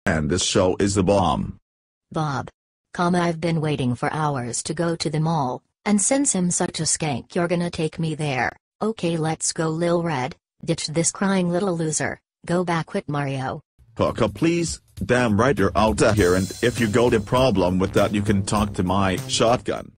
And this show is a bomb. Bob. I've been waiting for hours to go to the mall, and since I'm such a skank you're gonna take me there. Okay, let's go, Lil Red. Ditch this crying little loser. Go back with Mario. Pucka, please. Damn right you're out of here, and if you got a problem with that you can talk to my shotgun.